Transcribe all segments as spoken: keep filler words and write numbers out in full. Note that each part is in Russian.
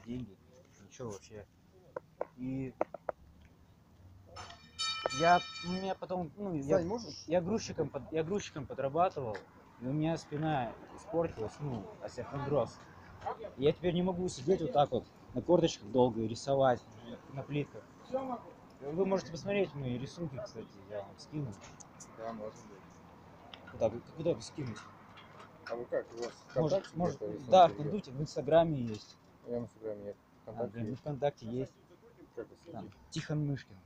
деньги. Ничего вообще. И я, у меня потом, ну, я, Сань, можешь? я грузчиком, под- я грузчиком подрабатывал, и у меня спина испортилась, ну, остеохондроз. И я теперь не могу сидеть вот так вот на корточках долго и рисовать на плитках. Вы можете посмотреть мои рисунки, кстати, я вам скину. Да, может быть. Куда, бы- куда бы скинуть? А вы как, у вас Может, ВКонтакте может, где-то рисунки да, в или где? ВКонтакте, в Инстаграме есть. Я на Инстаграме нет. А, ВКонтакте блин, в есть. ВКонтакте есть. Как вы Там, следите? Тихон Мышкин.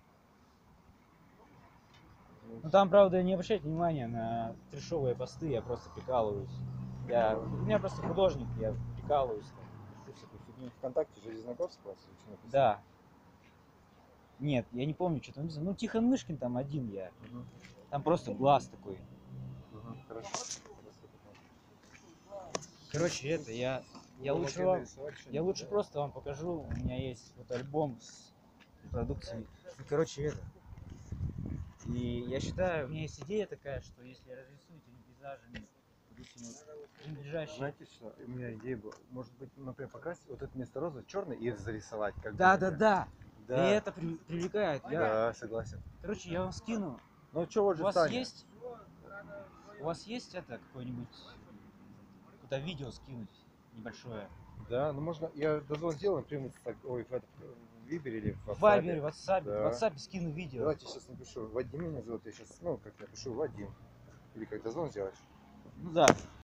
Ну, Ну там, правда, не обращайте внимания на трешовые посты, я просто прикалываюсь. Я, у меня просто художник, я прикалываюсь, там, пишу всякую фигню. ВКонтакте Железногорского или что написано? Да. Нет, я не помню, что там написано. Ну, Тихон Мышкин там один я. Угу. Там просто глаз такой. Угу. Хорошо. Короче, это, я, я Вы лучше могли вам, нарисовать я что-нибудь, лучше да? просто вам покажу. У меня есть вот альбом с продукцией. И, короче, это. И я считаю, у меня есть идея такая, что если я разрисую этими пейзажами, допустим, вот, принадлежащие. Знаете что? У меня идея была. Может быть, например, покрасить вот это место розы черный и зарисовать как бы. Да, да, да. И Да. это при- привлекает. Я, Да, согласен. короче, я вам скину. Ну что, вот У же вас Саня. есть, у вас есть это какое-нибудь куда видео скинуть небольшое? Да, ну можно, я дозвон сделаю, приму, ой, в, этот, в Вибере или в В WhatsApp. Вайбере, в WhatsApp, Да. в WhatsApp скину видео. Давайте сейчас напишу. Вадим меня зовут, я сейчас, ну, как напишу Вадим. Или как дозвон сделаешь? Ну да.